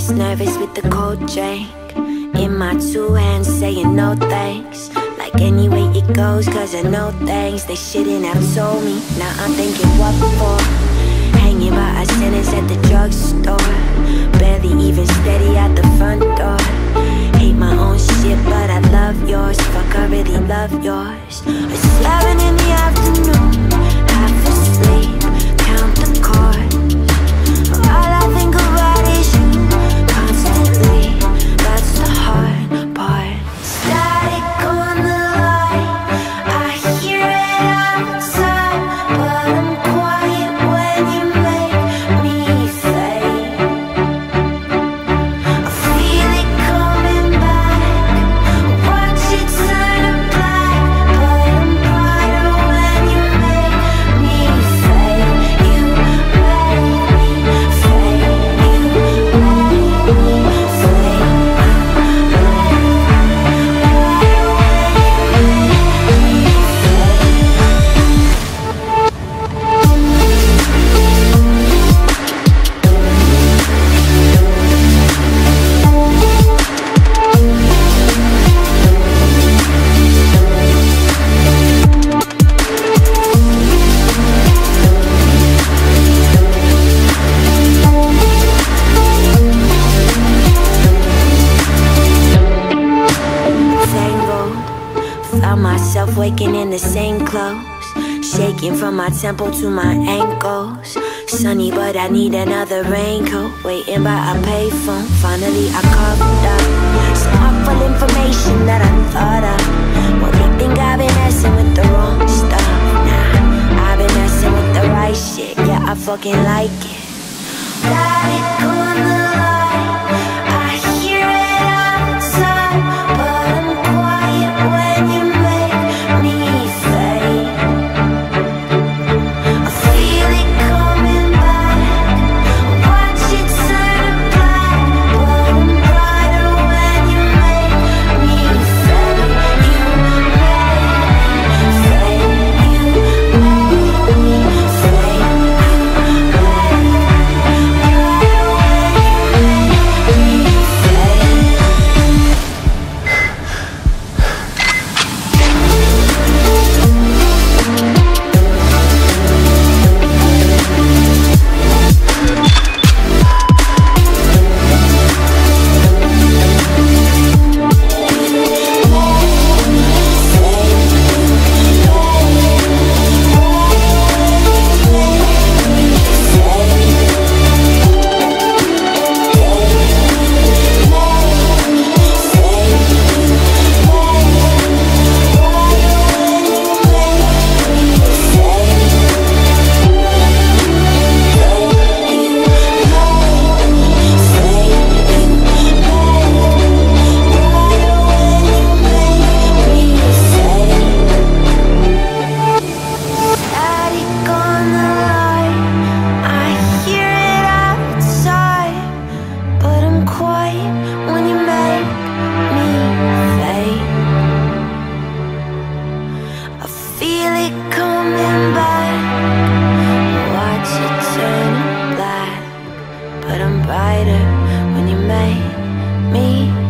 Less nervous with the cold drink in my two hands, saying no thanks. Like any way it goes, cause I know things they shouldn't have told me. Now I'm thinking what for? Hanging by a sentence at the drugstore, barely even steady at the front door. Hate my own shit, but I love yours. Fuck, I really love yours. It's 11 in the afternoon, half asleep, count the cards. All I think about is you constantly. That's the hard part. Static on the line, I hear it outside, but I'm quiet when you make me fade. I feel it coming back, watch it turn to black, but I'm brighter when you make me fade. You make me fade. You make me fade. Found myself waking in the same clothes, shaking from my temple to my ankles. Sunny, but I need another raincoat. Waiting by a payphone, finally I called up. Some awful information that I thought of. Well, they think I've been messing with the wrong stuff. Nah, I've been messing with the right shit. Yeah, I fucking like it. Static on the line, I hear it outside, but I'm quiet when you make me fade. I feel it coming back, watch it turn to black, but I'm brighter when you make me fade. You make me fade. You make me fade. Feel it coming back, watch it turn black, but I'm brighter when you make me